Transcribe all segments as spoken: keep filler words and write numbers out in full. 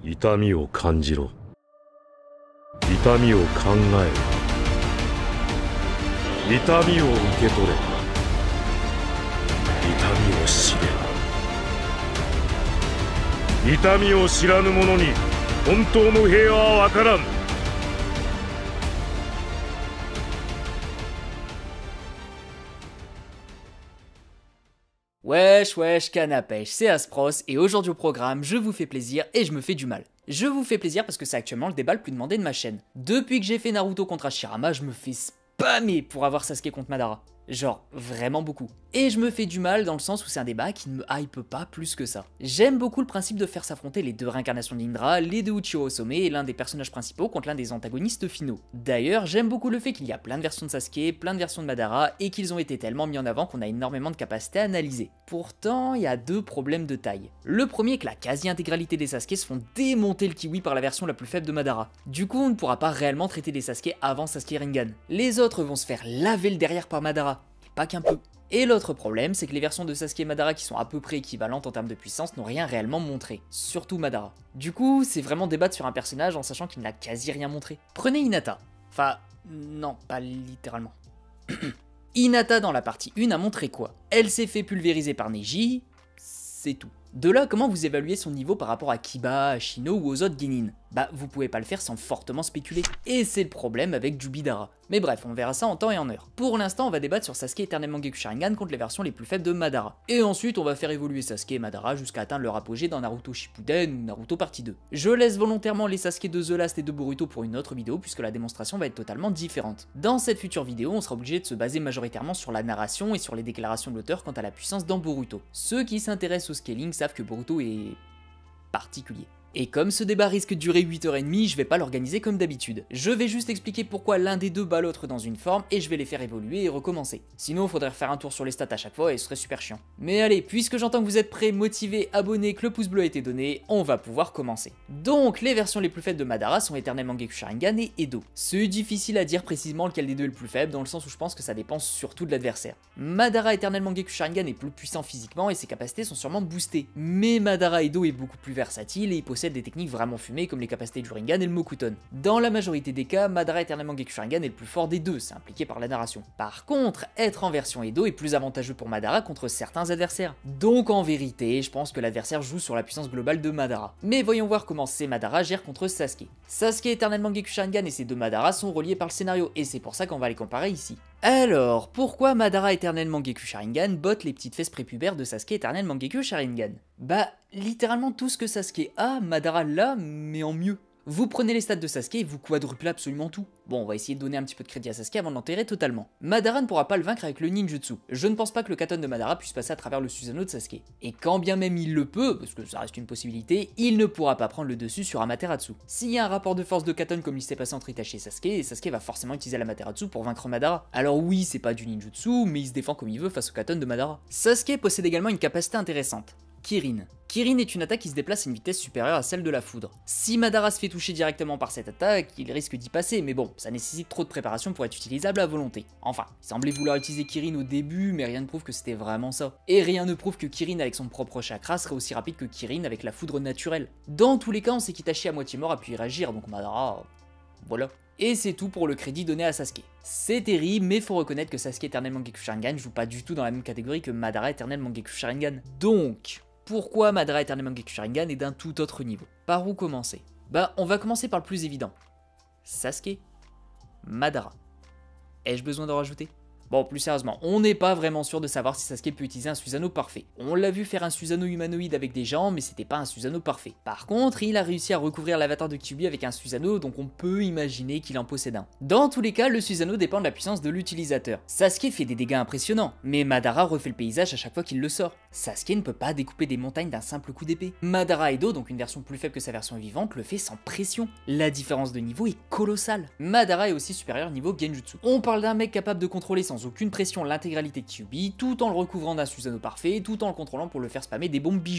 痛みを感じろ。痛みを考えろ。痛みを受け取れ。痛みを知れ。痛みを知らぬ者に本当の平和はわからん。 Wesh wesh canne à pêche, c'est Aspros et aujourd'hui au programme, je vous fais plaisir et je me fais du mal. Je vous fais plaisir parce que c'est actuellement le débat le plus demandé de ma chaîne. Depuis que j'ai fait Naruto contre Hashirama, je me fais spammer pour avoir Sasuke contre Madara. Genre, vraiment beaucoup. Et je me fais du mal dans le sens où c'est un débat qui ne me hype pas plus que ça. J'aime beaucoup le principe de faire s'affronter les deux réincarnations d'Indra, les deux Uchiha au sommet et l'un des personnages principaux contre l'un des antagonistes finaux. D'ailleurs, j'aime beaucoup le fait qu'il y a plein de versions de Sasuke, plein de versions de Madara, et qu'ils ont été tellement mis en avant qu'on a énormément de capacités à analyser. Pourtant, il y a deux problèmes de taille. Le premier est que la quasi-intégralité des Sasuke se font démonter le kiwi par la version la plus faible de Madara. Du coup, on ne pourra pas réellement traiter des Sasuke avant Sasuke Rinnegan. Les autres vont se faire laver le derrière par Madara. Pas qu'un peu. Et l'autre problème, c'est que les versions de Sasuke et Madara qui sont à peu près équivalentes en termes de puissance n'ont rien réellement montré, surtout Madara. Du coup, c'est vraiment débattre sur un personnage en sachant qu'il n'a quasi rien montré. Prenez Hinata. Enfin, non, pas littéralement. Hinata dans la partie un a montré quoi? Elle s'est fait pulvériser par Neji, c'est tout. De là, comment vous évaluez son niveau par rapport à Kiba, Ashino ou aux autres Genin? Bah, vous pouvez pas le faire sans fortement spéculer. Et c'est le problème avec Jubidara. Mais bref, on verra ça en temps et en heure. Pour l'instant, on va débattre sur Sasuke Eternal Mangekyou Sharingan contre les versions les plus faibles de Madara. Et ensuite, on va faire évoluer Sasuke et Madara jusqu'à atteindre leur apogée dans Naruto Shippuden ou Naruto partie deux. Je laisse volontairement les Sasuke de The Last et de Boruto pour une autre vidéo puisque la démonstration va être totalement différente. Dans cette future vidéo, on sera obligé de se baser majoritairement sur la narration et sur les déclarations de l'auteur quant à la puissance dans Boruto. Ceux qui s'intéressent au scaling savent que Boruto est particulier. Et comme ce débat risque de durer huit heures trente, je vais pas l'organiser comme d'habitude. Je vais juste expliquer pourquoi l'un des deux bat l'autre dans une forme et je vais les faire évoluer et recommencer. Sinon, il faudrait faire un tour sur les stats à chaque fois et ce serait super chiant. Mais allez, puisque j'entends que vous êtes prêts, motivés, abonnés, que le pouce bleu a été donné, on va pouvoir commencer. Donc, les versions les plus faibles de Madara sont Eternal Mangekyou Sharingan et Edo. C'est difficile à dire précisément lequel des deux est le plus faible dans le sens où je pense que ça dépend surtout de l'adversaire. Madara Eternal Mangekyou Sharingan est plus puissant physiquement et ses capacités sont sûrement boostées. Mais Madara Edo est beaucoup plus versatile et il possède des techniques vraiment fumées comme les capacités du Rinnegan et le Mokuton. Dans la majorité des cas, Madara Eternal Mangekyou Sharingan est le plus fort des deux, c'est impliqué par la narration. Par contre, être en version Edo est plus avantageux pour Madara contre certains adversaires. Donc en vérité, je pense que l'adversaire joue sur la puissance globale de Madara. Mais voyons voir comment ces Madara gèrent contre Sasuke. Sasuke Eternal Mangekyou Sharingan et ses deux Madara sont reliés par le scénario, et c'est pour ça qu'on va les comparer ici. Alors, pourquoi Madara Eternal Mangekyou Sharingan botte les petites fesses prépubères de Sasuke Eternal Mangekyou Sharingan? Bah, littéralement tout ce que Sasuke a, Madara l'a, mais en mieux. Vous prenez les stats de Sasuke et vous quadruplez absolument tout. Bon, on va essayer de donner un petit peu de crédit à Sasuke avant de l'enterrer totalement. Madara ne pourra pas le vaincre avec le ninjutsu. Je ne pense pas que le Katon de Madara puisse passer à travers le Susanoo de Sasuke. Et quand bien même il le peut, parce que ça reste une possibilité, il ne pourra pas prendre le dessus sur Amaterasu. S'il y a un rapport de force de Katon comme il s'est passé entre Itachi et Sasuke, Sasuke va forcément utiliser l'Amaterasu pour vaincre Madara. Alors oui, c'est pas du ninjutsu, mais il se défend comme il veut face au Katon de Madara. Sasuke possède également une capacité intéressante. Kirin. Kirin est une attaque qui se déplace à une vitesse supérieure à celle de la foudre. Si Madara se fait toucher directement par cette attaque, il risque d'y passer, mais bon, ça nécessite trop de préparation pour être utilisable à volonté. Enfin, il semblait vouloir utiliser Kirin au début, mais rien ne prouve que c'était vraiment ça. Et rien ne prouve que Kirin avec son propre chakra serait aussi rapide que Kirin avec la foudre naturelle. Dans tous les cas, on sait qu'Itachi à moitié mort a pu y réagir, donc Madara... voilà. Et c'est tout pour le crédit donné à Sasuke. C'est terrible, mais faut reconnaître que Sasuke Eternal Mangekyou Sharingan joue pas du tout dans la même catégorie que Madara Eternal Mangekyou Sharingan. Donc... pourquoi Madara Eternal Mangekyou Sharingan est d'un tout autre niveau? Par où commencer? Bah, on va commencer par le plus évident. Sasuke, Madara. Ai-je besoin de rajouter? Bon, plus sérieusement, on n'est pas vraiment sûr de savoir si Sasuke peut utiliser un Susanoo parfait. On l'a vu faire un Susanoo humanoïde avec des jambes, mais c'était pas un Susanoo parfait. Par contre, il a réussi à recouvrir l'avatar de Kyuubi avec un Susanoo, donc on peut imaginer qu'il en possède un. Dans tous les cas, le Susanoo dépend de la puissance de l'utilisateur. Sasuke fait des dégâts impressionnants, mais Madara refait le paysage à chaque fois qu'il le sort. Sasuke ne peut pas découper des montagnes d'un simple coup d'épée. Madara Edo, donc une version plus faible que sa version vivante, le fait sans pression. La différence de niveau est colossale. Madara est aussi supérieur niveau Genjutsu. On parle d'un mec capable de contrôler sans aucune pression l'intégralité de Kyuubi, tout en le recouvrant d'un Susanoo parfait, tout en le contrôlant pour le faire spammer des bombes bijoux.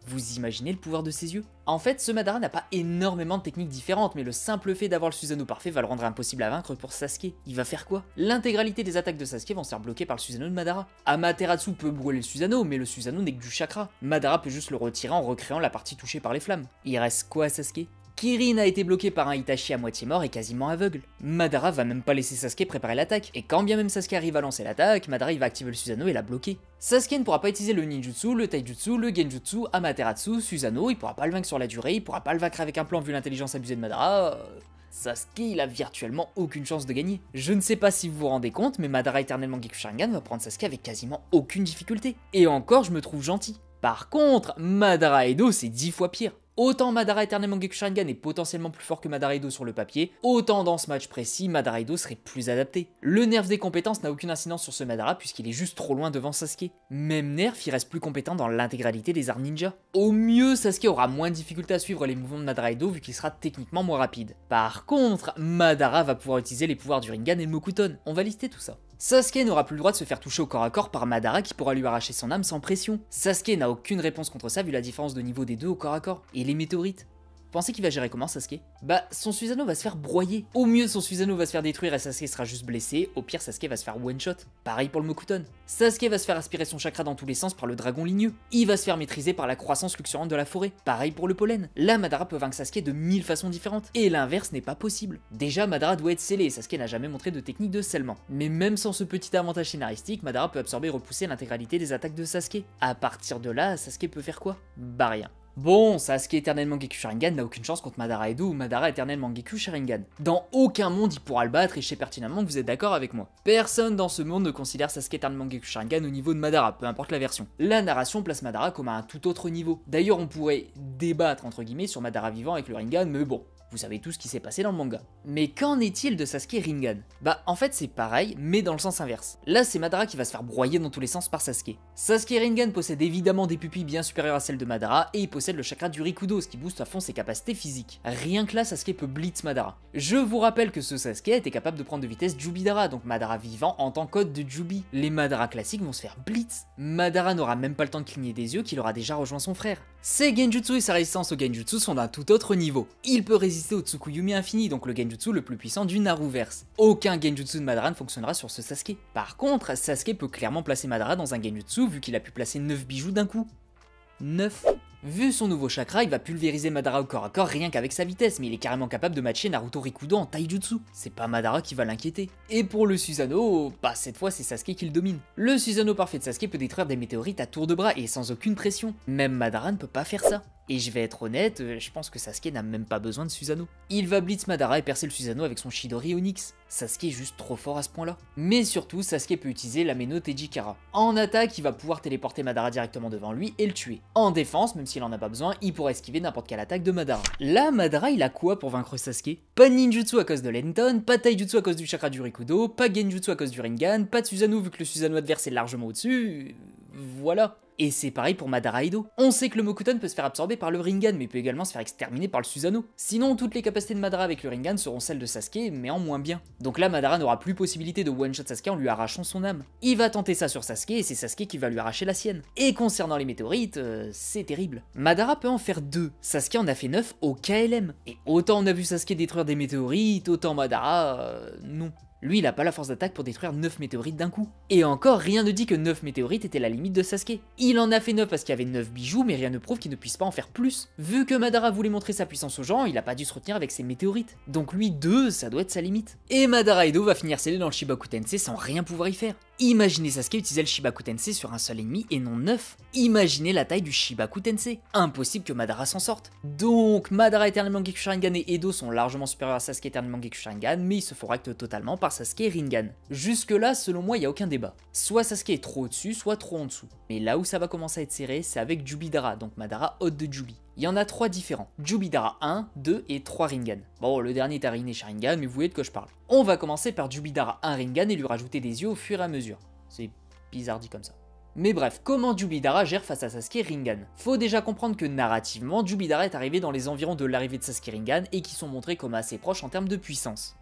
Vous imaginez le pouvoir de ses yeux? En fait, ce Madara n'a pas énormément de techniques différentes, mais le simple fait d'avoir le Susanoo parfait va le rendre impossible à vaincre pour Sasuke. Il va faire quoi? L'intégralité des attaques de Sasuke vont se faire bloquer par le Susanoo de Madara. Amaterasu peut brûler le Susanoo, mais le Susanoo n'est que du chakra. Madara peut juste le retirer en recréant la partie touchée par les flammes. Il reste quoi à Sasuke? Kirin a été bloqué par un Itachi à moitié mort et quasiment aveugle. Madara va même pas laisser Sasuke préparer l'attaque, et quand bien même Sasuke arrive à lancer l'attaque, Madara il va activer le Susanoo et la bloquer. Sasuke ne pourra pas utiliser le ninjutsu, le taijutsu, le genjutsu, Amaterasu, Susanoo, il pourra pas le vaincre sur la durée, il pourra pas le vaincre avec un plan vu l'intelligence abusée de Madara... Euh... Sasuke, il a virtuellement aucune chance de gagner. Je ne sais pas si vous vous rendez compte, mais Madara éternellement Geku Sharingan va prendre Sasuke avec quasiment aucune difficulté. Et encore, je me trouve gentil. Par contre, Madara Edo, c'est dix fois pire. Autant Madara éternellement Geku Sharingan est potentiellement plus fort que Madara Edo sur le papier, autant dans ce match précis, Madara Edo serait plus adapté. Le nerf des compétences n'a aucune incidence sur ce Madara puisqu'il est juste trop loin devant Sasuke. Même nerf, il reste plus compétent dans l'intégralité des arts ninja. Au mieux, Sasuke aura moins de difficulté à suivre les mouvements de Madara Edo vu qu'il sera techniquement moins rapide. Par contre, Madara va pouvoir utiliser les pouvoirs du Rinnegan et le Mokuton. On va lister tout ça. Sasuke n'aura plus le droit de se faire toucher au corps à corps par Madara qui pourra lui arracher son âme sans pression. Sasuke n'a aucune réponse contre ça vu la différence de niveau des deux au corps à corps. Et les météorites? Pensez qu'il va gérer comment Sasuke? Bah son Susanoo va se faire broyer. Au mieux son Susanoo va se faire détruire et Sasuke sera juste blessé, au pire Sasuke va se faire one shot. Pareil pour le Mokuton. Sasuke va se faire aspirer son chakra dans tous les sens par le dragon ligneux. Il va se faire maîtriser par la croissance luxuriante de la forêt. Pareil pour le pollen. Là Madara peut vaincre Sasuke de mille façons différentes. Et l'inverse n'est pas possible. Déjà Madara doit être scellé, Sasuke n'a jamais montré de technique de scellement. Mais même sans ce petit avantage scénaristique, Madara peut absorber et repousser l'intégralité des attaques de Sasuke. À partir de là, Sasuke peut faire quoi? Bah rien. Bon, Sasuke éternellement Geku Sharingan n'a aucune chance contre Madara Edo ou Madara éternellement Geku Sharingan. Dans aucun monde il pourra le battre et je sais pertinemment que vous êtes d'accord avec moi. Personne dans ce monde ne considère Sasuke éternellement Geku Sharingan au niveau de Madara, peu importe la version. La narration place Madara comme à un tout autre niveau. D'ailleurs on pourrait débattre entre guillemets sur Madara vivant avec le Rinnegan, mais bon. Vous savez tout ce qui s'est passé dans le manga. Mais qu'en est-il de Sasuke Rinnegan? Bah en fait c'est pareil, mais dans le sens inverse. Là c'est Madara qui va se faire broyer dans tous les sens par Sasuke. Sasuke Rinnegan possède évidemment des pupilles bien supérieures à celles de Madara, et il possède le chakra du Rikudo, ce qui booste à fond ses capacités physiques. Rien que là Sasuke peut blitz Madara. Je vous rappelle que ce Sasuke était capable de prendre de vitesse Jubidara, donc Madara vivant en tant qu'hôte de Jubi. Les Madara classiques vont se faire blitz. Madara n'aura même pas le temps de cligner des yeux qu'il aura déjà rejoint son frère. Ses genjutsu et sa résistance au genjutsu sont d'un tout autre niveau. Il peut résister au Tsukuyumi infini, donc le genjutsu le plus puissant du Naruverse. Aucun genjutsu de Madara ne fonctionnera sur ce Sasuke. Par contre, Sasuke peut clairement placer Madara dans un genjutsu vu qu'il a pu placer neuf bijoux d'un coup. neuf. Vu son nouveau chakra, il va pulvériser Madara au corps à corps rien qu'avec sa vitesse, mais il est carrément capable de matcher Naruto Rikudo en taijutsu. C'est pas Madara qui va l'inquiéter. Et pour le Susanoo, bah cette fois c'est Sasuke qui le domine. Le Susanoo parfait de Sasuke peut détruire des météorites à tour de bras et sans aucune pression. Même Madara ne peut pas faire ça. Et je vais être honnête, je pense que Sasuke n'a même pas besoin de Susanoo. Il va blitz Madara et percer le Susanoo avec son Chidori Onyx. Sasuke est juste trop fort à ce point là. Mais surtout, Sasuke peut utiliser l'Ameno Tejikara. En attaque, il va pouvoir téléporter Madara directement devant lui et le tuer. En défense, même s'il en a pas besoin, il pourra esquiver n'importe quelle attaque de Madara. Là, Madara il a quoi pour vaincre Sasuke? Pas de ninjutsu à cause de l'Enton, pas de taijutsu à cause du chakra du Rikudo, pas de genjutsu à cause du Rinnegan, pas de Susanoo vu que le Susanoo adverse est largement au-dessus... Voilà. Et c'est pareil pour Madara Edo. On sait que le Mokuton peut se faire absorber par le Rinnegan, mais peut également se faire exterminer par le Susanoo. Sinon, toutes les capacités de Madara avec le Rinnegan seront celles de Sasuke, mais en moins bien. Donc là, Madara n'aura plus possibilité de one-shot Sasuke en lui arrachant son âme. Il va tenter ça sur Sasuke, et c'est Sasuke qui va lui arracher la sienne. Et concernant les météorites, euh, c'est terrible. Madara peut en faire deux. Sasuke en a fait neuf au K L M. Et autant on a vu Sasuke détruire des météorites, autant Madara... Euh, non. Lui, il a pas la force d'attaque pour détruire neuf météorites d'un coup. Et encore, rien ne dit que neuf météorites était la limite de Sasuke. Il en a fait neuf parce qu'il y avait neuf bijoux, mais rien ne prouve qu'il ne puisse pas en faire plus. Vu que Madara voulait montrer sa puissance aux gens, il a pas dû se retenir avec ses météorites. Donc lui, deux, ça doit être sa limite. Et Madara Edo va finir scellé dans le Shibaku Tensei sans rien pouvoir y faire. Imaginez Sasuke utiliser le Shibaku Tensei sur un seul ennemi et non neuf. Imaginez la taille du Shibaku Tensei. Impossible que Madara s'en sorte. Donc Madara éternellement Geku Sharingan et Edo sont largement supérieurs à Sasuke éternellement Geku Sharingan, mais ils se font acte totalement par Sasuke Rinnegan. Jusque là, selon moi, il n'y a aucun débat. Soit Sasuke est trop au-dessus, soit trop en dessous. Mais là où ça va commencer à être serré, c'est avec Jubidara, donc Madara hôte de Jubi. Il y en a trois différents, Jubidara un, deux et trois Rinnegan. Bon, le dernier est un Rinne Sharingan, mais vous voyez de quoi je parle. On va commencer par Jubidara un Rinnegan et lui rajouter des yeux au fur et à mesure. C'est bizarre dit comme ça. Mais bref, comment Jubidara gère face à Sasuke Rinnegan? Faut déjà comprendre que narrativement, Jubidara est arrivé dans les environs de l'arrivée de Sasuke Rinnegan et qui sont montrés comme assez proches en termes de puissance.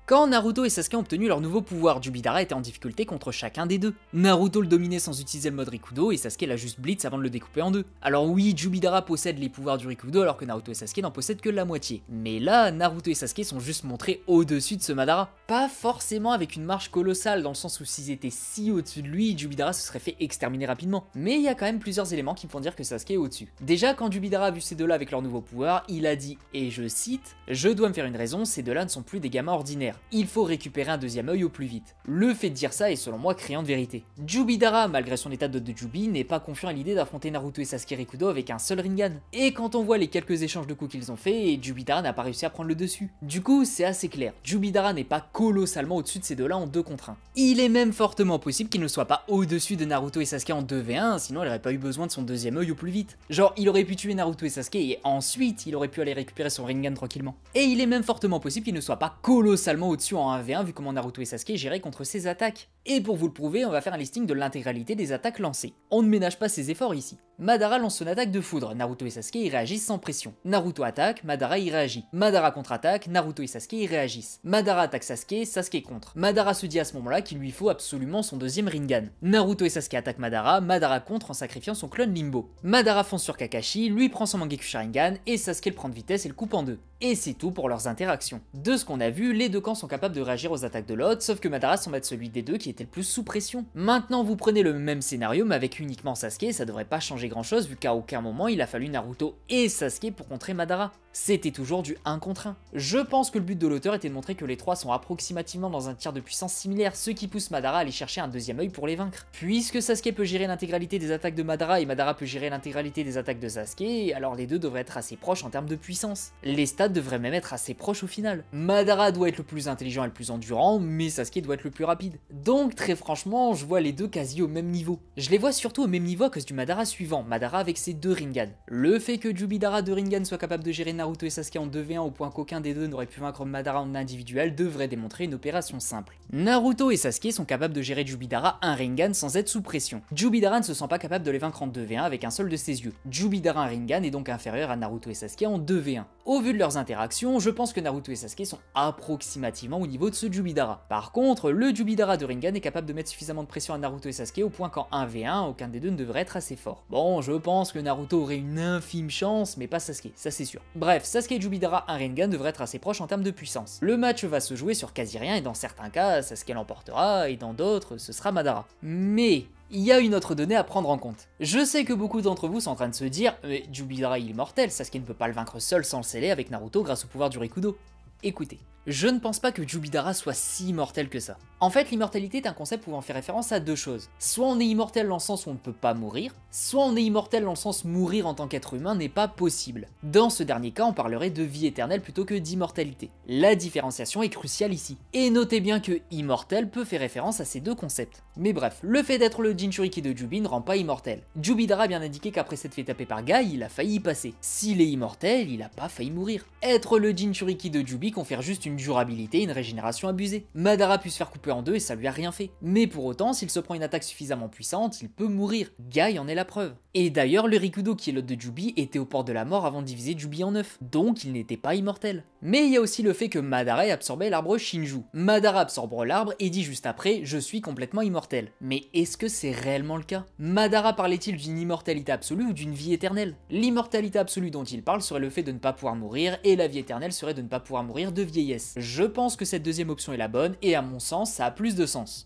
Quand Naruto et Sasuke ont obtenu leur nouveau pouvoir, Jubidara était en difficulté contre chacun des deux. Naruto le dominait sans utiliser le mode Rikudo et Sasuke l'a juste blitz avant de le découper en deux. Alors oui, Jubidara possède les pouvoirs du Rikudo alors que Naruto et Sasuke n'en possèdent que la moitié. Mais là, Naruto et Sasuke sont juste montrés au-dessus de ce Madara. Pas forcément avec une marge colossale dans le sens où s'ils étaient si au-dessus de lui, Jubidara se serait fait exterminer rapidement. Mais il y a quand même plusieurs éléments qui me font dire que Sasuke est au-dessus. Déjà, quand Jubidara a vu ces deux-là avec leur nouveau pouvoir, il a dit, et je cite, « Je dois me faire une raison, ces deux-là ne sont plus des gamins ordinaires. Il faut récupérer un deuxième œil au plus vite. » Le fait de dire ça est selon moi criant de vérité. Jubidara, malgré son état de de Jubi, n'est pas confiant à l'idée d'affronter Naruto et Sasuke Rikudo avec un seul Rinnegan. Et quand on voit les quelques échanges de coups qu'ils ont fait, Jubidara n'a pas réussi à prendre le dessus. Du coup, c'est assez clair, Jubidara n'est pas colossalement au-dessus de ces deux-là en deux contre un. Il est même fortement possible qu'il ne soit pas au-dessus de Naruto et Sasuke en deux v un, sinon il aurait pas eu besoin de son deuxième œil au plus vite. Genre, il aurait pu tuer Naruto et Sasuke et ensuite il aurait pu aller récupérer son Rinnegan tranquillement. Et il est même fortement possible qu'il ne soit pas colossalement au-dessus en un v un vu comment Naruto et Sasuke géraient contre ses attaques. Et pour vous le prouver, on va faire un listing de l'intégralité des attaques lancées. On ne ménage pas ses efforts ici. Madara lance son attaque de foudre, Naruto et Sasuke y réagissent sans pression. Naruto attaque, Madara y réagit. Madara contre-attaque, Naruto et Sasuke y réagissent. Madara attaque Sasuke, Sasuke contre. Madara se dit à ce moment-là qu'il lui faut absolument son deuxième Rinnegan. Naruto et Sasuke attaquent Madara, Madara contre en sacrifiant son clone Limbo. Madara fonce sur Kakashi, lui prend son Mangekyou Sharingan et Sasuke le prend de vitesse et le coupe en deux. Et c'est tout pour leurs interactions. De ce qu'on a vu, les deux camps sont capables de réagir aux attaques de l'autre, sauf que Madara semble être celui des deux qui était le plus sous pression. Maintenant vous prenez le même scénario mais avec uniquement Sasuke, ça devrait pas changer grand chose vu qu'à aucun moment il a fallu Naruto et Sasuke pour contrer Madara. C'était toujours du un contre un. Je pense que le but de l'auteur était de montrer que les trois sont approximativement dans un tiers de puissance similaire, ce qui pousse Madara à aller chercher un deuxième œil pour les vaincre. Puisque Sasuke peut gérer l'intégralité des attaques de Madara et Madara peut gérer l'intégralité des attaques de Sasuke, alors les deux devraient être assez proches en termes de puissance. Les stats devraient même être assez proches au final. Madara doit être le plus intelligent et le plus endurant, mais Sasuke doit être le plus rapide. Donc très franchement, je vois les deux quasi au même niveau. Je les vois surtout au même niveau à cause du Madara suivant, Madara avec ses deux Rinnegan. Le fait que Jubidara de Rinnegan soit capable de gérer Naruto et Sasuke en deux v un au point qu'aucun des deux n'aurait pu vaincre Madara en individuel devrait démontrer une opération simple. Naruto et Sasuke sont capables de gérer Jubidara un Rinnegan sans être sous pression. Jubidara ne se sent pas capable de les vaincre en deux v un avec un seul de ses yeux. Jubidara un Rinnegan est donc inférieur à Naruto et Sasuke en deux v un. Au vu de leurs interactions, je pense que Naruto et Sasuke sont approximativement au niveau de ce Jubidara. Par contre, le Jubidara de Rinnegan est capable de mettre suffisamment de pression à Naruto et Sasuke au point qu'en un v un, aucun des deux ne devrait être assez fort. Bon, je pense que Naruto aurait une infime chance, mais pas Sasuke, ça c'est sûr. Bref, Sasuke et Jubidara un Rinnegan devraient être assez proches en termes de puissance. Le match va se jouer sur quasi rien et dans certains cas, Sasuke l'emportera et dans d'autres, ce sera Madara. Mais il y a une autre donnée à prendre en compte. Je sais que beaucoup d'entre vous sont en train de se dire « Mais Jubidara il est immortel, Sasuke ne peut pas le vaincre seul sans le sceller avec Naruto grâce au pouvoir du Rikudo. » Écoutez, je ne pense pas que Jubidara soit si immortel que ça. En fait, l'immortalité est un concept pouvant faire référence à deux choses. Soit on est immortel dans le sens où on ne peut pas mourir, soit on est immortel dans le sens où mourir en tant qu'être humain n'est pas possible. Dans ce dernier cas, on parlerait de vie éternelle plutôt que d'immortalité. La différenciation est cruciale ici. Et notez bien que immortel peut faire référence à ces deux concepts. Mais bref, le fait d'être le Jinchuriki de Jubi ne rend pas immortel. Jubidara a bien indiqué qu'après s'être fait taper par Guy, il a failli y passer. S'il est immortel, il a pas failli mourir. Être le Jinchuriki de Jubi confère juste une durabilité et une régénération abusée. Madara peut se faire couper en deux et ça lui a rien fait. Mais pour autant, s'il se prend une attaque suffisamment puissante, il peut mourir. Guy en est la preuve. Et d'ailleurs, le Rikudo qui est l'hôte de Jubi était au port de la mort avant de diviser Jubi en neuf, donc il n'était pas immortel. Mais il y a aussi le fait que Madara ait absorbé l'arbre Shinju. Madara absorbe l'arbre et dit juste après « Je suis complètement immortel ». Mais est-ce que c'est réellement le cas? Madara parlait-il d'une immortalité absolue ou d'une vie éternelle? L'immortalité absolue dont il parle serait le fait de ne pas pouvoir mourir, et la vie éternelle serait de ne pas pouvoir mourir de vieillesse. Je pense que cette deuxième option est la bonne, et à mon sens, ça a plus de sens.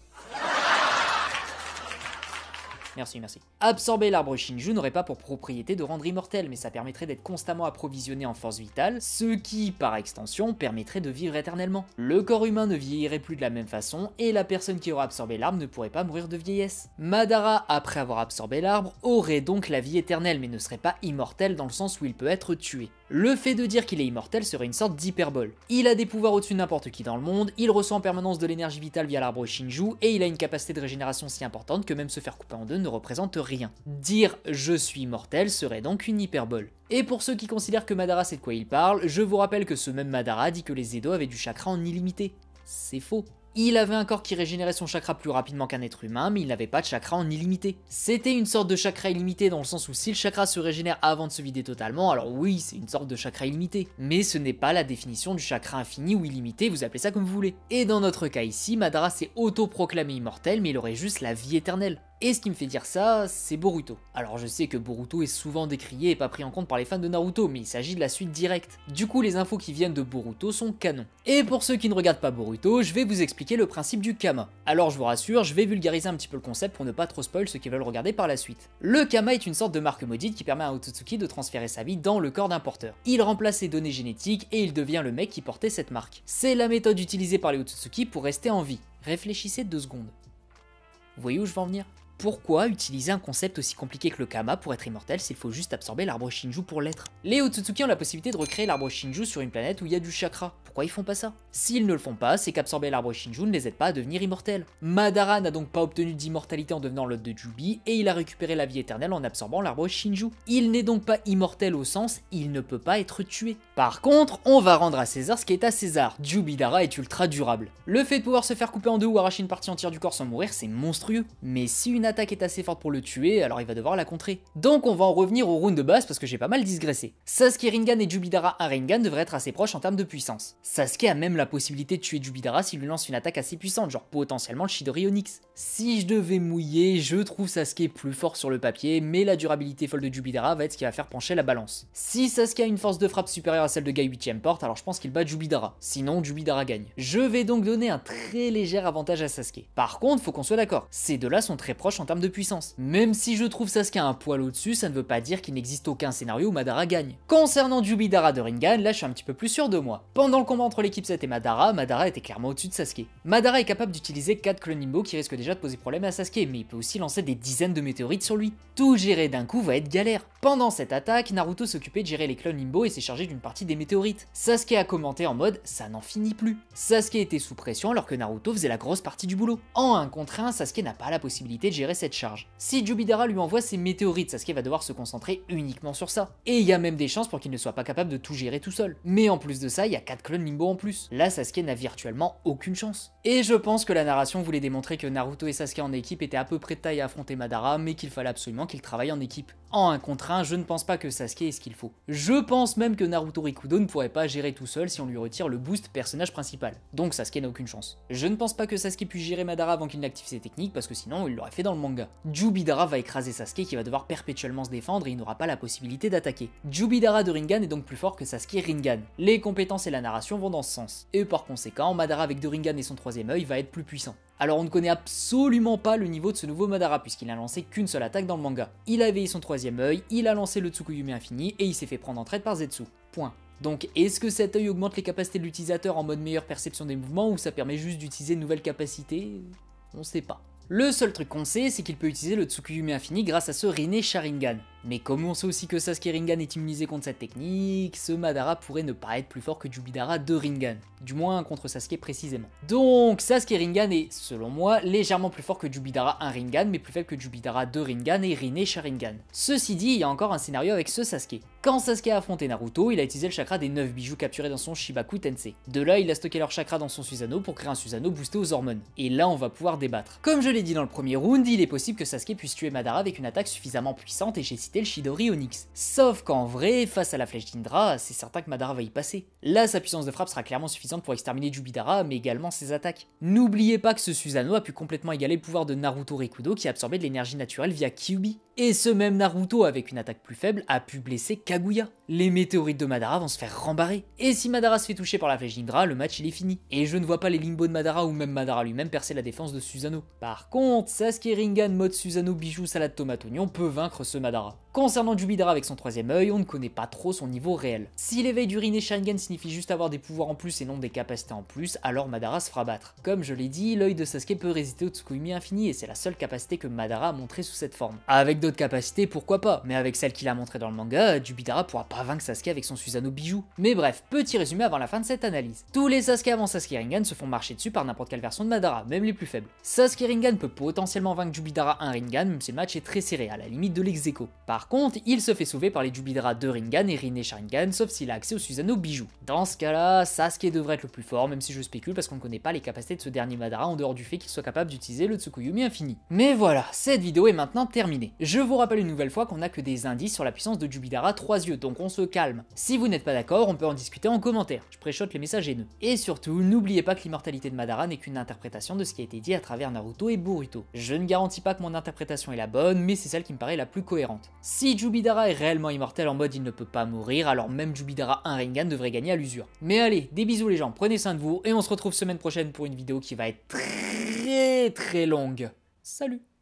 Merci, merci. Absorber l'arbre Shinju n'aurait pas pour propriété de rendre immortel, mais ça permettrait d'être constamment approvisionné en force vitale, ce qui, par extension, permettrait de vivre éternellement. Le corps humain ne vieillirait plus de la même façon, et la personne qui aura absorbé l'arbre ne pourrait pas mourir de vieillesse. Madara, après avoir absorbé l'arbre, aurait donc la vie éternelle, mais ne serait pas immortel dans le sens où il peut être tué. Le fait de dire qu'il est immortel serait une sorte d'hyperbole. Il a des pouvoirs au-dessus de n'importe qui dans le monde, il reçoit en permanence de l'énergie vitale via l'arbre Shinju, et il a une capacité de régénération si importante que même se faire couper en deux ne représente rien. Dire « je suis immortel » serait donc une hyperbole. Et pour ceux qui considèrent que Madara sait de quoi il parle, je vous rappelle que ce même Madara dit que les Edo avaient du chakra en illimité. C'est faux. Il avait un corps qui régénérait son chakra plus rapidement qu'un être humain, mais il n'avait pas de chakra en illimité. C'était une sorte de chakra illimité dans le sens où si le chakra se régénère avant de se vider totalement, alors oui, c'est une sorte de chakra illimité. Mais ce n'est pas la définition du chakra infini ou illimité, vous appelez ça comme vous voulez. Et dans notre cas ici, Madara s'est auto-proclamé immortel, mais il aurait juste la vie éternelle. Et ce qui me fait dire ça, c'est Boruto. Alors je sais que Boruto est souvent décrié et pas pris en compte par les fans de Naruto, mais il s'agit de la suite directe. Du coup, les infos qui viennent de Boruto sont canon. Et pour ceux qui ne regardent pas Boruto, je vais vous expliquer le principe du Kama. Alors je vous rassure, je vais vulgariser un petit peu le concept pour ne pas trop spoil ceux qui veulent regarder par la suite. Le Kama est une sorte de marque maudite qui permet à Otsutsuki de transférer sa vie dans le corps d'un porteur. Il remplace ses données génétiques et il devient le mec qui portait cette marque. C'est la méthode utilisée par les Otsutsuki pour rester en vie. Réfléchissez deux secondes. Vous voyez où je veux en venir ? Pourquoi utiliser un concept aussi compliqué que le Kama pour être immortel s'il faut juste absorber l'arbre Shinju pour l'être? Les Otsutsuki ont la possibilité de recréer l'arbre Shinju sur une planète où il y a du chakra. Pourquoi ils font pas ça? S'ils ne le font pas, c'est qu'absorber l'arbre Shinju ne les aide pas à devenir immortels. Madara n'a donc pas obtenu d'immortalité en devenant l'hôte de Jubi, et il a récupéré la vie éternelle en absorbant l'arbre Shinju. Il n'est donc pas immortel au sens, il ne peut pas être tué. Par contre, on va rendre à César ce qui est à César. Jubidara est ultra durable. Le fait de pouvoir se faire couper en deux ou arracher une partie entière du corps sans mourir, c'est monstrueux. Mais si une attaque est assez forte pour le tuer, alors il va devoir la contrer. Donc on va en revenir au round de base parce que j'ai pas mal digressé. Sasuke Rinnegan et Jubidara un Rinnegan devraient être assez proches en termes de puissance. Sasuke a même la possibilité de tuer Jubidara s'il lui lance une attaque assez puissante, genre potentiellement le Chidori Onyx. Si je devais mouiller, je trouve Sasuke plus fort sur le papier, mais la durabilité folle de Jubidara va être ce qui va faire pencher la balance. Si Sasuke a une force de frappe supérieure à celle de Gai huitième porte, alors je pense qu'il bat Jubidara. Sinon, Jubidara gagne. Je vais donc donner un très léger avantage à Sasuke. Par contre, faut qu'on soit d'accord, ces deux-là sont très proches en termes de puissance. Même si je trouve Sasuke un poil au-dessus, ça ne veut pas dire qu'il n'existe aucun scénario où Madara gagne. Concernant Jubidara de Rinnegan, là je suis un petit peu plus sûr de moi. Pendant le combat entre l'équipe sept et Madara, Madara était clairement au-dessus de Sasuke. Madara est capable d'utiliser quatre clones Nimbo qui risquent déjà de poser problème à Sasuke, mais il peut aussi lancer des dizaines de météorites sur lui. Tout gérer d'un coup va être galère. Pendant cette attaque, Naruto s'occupait de gérer les clones Nimbo et s'est chargé d'une partie des météorites. Sasuke a commenté en mode « ça n'en finit plus ». Sasuke était sous pression alors que Naruto faisait la grosse partie du boulot. En un contre un, Sasuke n'a pas la possibilité de gérer cette charge. Si Jubidara lui envoie ses météorites, Sasuke va devoir se concentrer uniquement sur ça. Et il y a même des chances pour qu'il ne soit pas capable de tout gérer tout seul. Mais en plus de ça, il y a quatre clones Nimbo en plus. Là, Sasuke n'a virtuellement aucune chance. Et je pense que la narration voulait démontrer que Naruto et Sasuke en équipe étaient à peu près de taille à affronter Madara, mais qu'il fallait absolument qu'ils travaillent en équipe. En un contre un, je ne pense pas que Sasuke ait ce qu'il faut. Je pense même que Naruto Rikudo ne pourrait pas gérer tout seul si on lui retire le boost personnage principal. Donc Sasuke n'a aucune chance. Je ne pense pas que Sasuke puisse gérer Madara avant qu'il n'active ses techniques parce que sinon il l'aurait fait dans le manga. Jubidara va écraser Sasuke qui va devoir perpétuellement se défendre et il n'aura pas la possibilité d'attaquer. Jubidara de Rinnegan est donc plus fort que Sasuke Rinnegan. Les compétences et la narration vont dans ce sens. Et par conséquent, Madara avec de Rinnegan et son troisième œil va être plus puissant. Alors on ne connaît absolument pas le niveau de ce nouveau Madara puisqu'il a lancé qu'une seule attaque dans le manga. Il a éveillé son troisième œil, il a lancé le Tsukuyomi infini et il s'est fait prendre en traite par Zetsu. Point. Donc est-ce que cet œil augmente les capacités de l'utilisateur en mode meilleure perception des mouvements ou ça permet juste d'utiliser de nouvelles capacités? On sait pas. Le seul truc qu'on sait, c'est qu'il peut utiliser le Tsukuyomi infini grâce à ce Rinne Sharingan. Mais comme on sait aussi que Sasuke Rinnegan est immunisé contre cette technique, ce Madara pourrait ne pas être plus fort que Jubidara de Rinnegan. Du moins contre Sasuke précisément. Donc Sasuke Rinnegan est, selon moi, légèrement plus fort que Jubidara un Rinnegan, mais plus faible que Jubidara deux Rinnegan et Rinne Sharingan. Ceci dit, il y a encore un scénario avec ce Sasuke. Quand Sasuke a affronté Naruto, il a utilisé le chakra des neuf bijoux capturés dans son Shibaku Tensei. De là, il a stocké leur chakra dans son Susanoo pour créer un Susanoo boosté aux hormones. Et là, on va pouvoir débattre. Comme je l'ai dit dans le premier round, il est possible que Sasuke puisse tuer Madara avec une attaque suffisamment puissante et j'ai cité le Chidori Onyx. Sauf qu'en vrai, face à la flèche d'Indra, c'est certain que Madara va y passer. Là, sa puissance de frappe sera clairement suffisante pour exterminer Jubidara, mais également ses attaques. N'oubliez pas que ce Susanoo a pu complètement égaler le pouvoir de Naruto Rikudo qui a absorbé de l'énergie naturelle via Kyuubi. Et ce même Naruto, avec une attaque plus faible, a pu blesser Kaguya. Les météorites de Madara vont se faire rembarrer. Et si Madara se fait toucher par la flèche d'Indra, le match il est fini. Et je ne vois pas les Limbo de Madara ou même Madara lui-même percer la défense de Susanoo. Par contre, Sasuke Rinnegan mode Susanoo bijou salade tomate oignon peut vaincre ce Madara. Concernant Jubidara avec son troisième œil, on ne connaît pas trop son niveau réel. Si l'éveil du Rinne Sharingan signifie juste avoir des pouvoirs en plus et non des capacités en plus, alors Madara se fera battre. Comme je l'ai dit, l'œil de Sasuke peut résister au Tsukuyomi infini et c'est la seule capacité que Madara a montré sous cette forme. Avec d'autres capacités, pourquoi pas, mais avec celle qu'il a montrée dans le manga, Jubidara pourra pas vaincre Sasuke avec son Susanoo bijou. Mais bref, petit résumé avant la fin de cette analyse. Tous les Sasuke avant Sasuke Rinnegan se font marcher dessus par n'importe quelle version de Madara, même les plus faibles. Sasuke Rinnegan peut potentiellement vaincre Jubidara un Rinnegan, même si le match est très serré, à la limite de l'ex-aequo. Par contre, il se fait sauver par les Jubidara deux Rinnegan et Rinne Sharingan, sauf s'il a accès au Susanoo bijou. Dans ce cas-là, Sasuke devrait être le plus fort, même si je spécule parce qu'on ne connaît pas les capacités de ce dernier Madara en dehors du fait qu'il soit capable d'utiliser le Tsukuyomi infini. Mais voilà, cette vidéo est maintenant terminée. Je vous rappelle une nouvelle fois qu'on n'a que des indices sur la puissance de Jubidara trois yeux, donc on se calme. Si vous n'êtes pas d'accord, on peut en discuter en commentaire, je préchote les messages haineux. Et surtout, n'oubliez pas que l'immortalité de Madara n'est qu'une interprétation de ce qui a été dit à travers Naruto et Boruto. Je ne garantis pas que mon interprétation est la bonne, mais c'est celle qui me paraît la plus cohérente. Si Jubidara est réellement immortel en mode il ne peut pas mourir, alors même Jubidara un Rinnegan devrait gagner à l'usure. Mais allez, des bisous les gens, prenez soin de vous, et on se retrouve semaine prochaine pour une vidéo qui va être très très longue. Salut!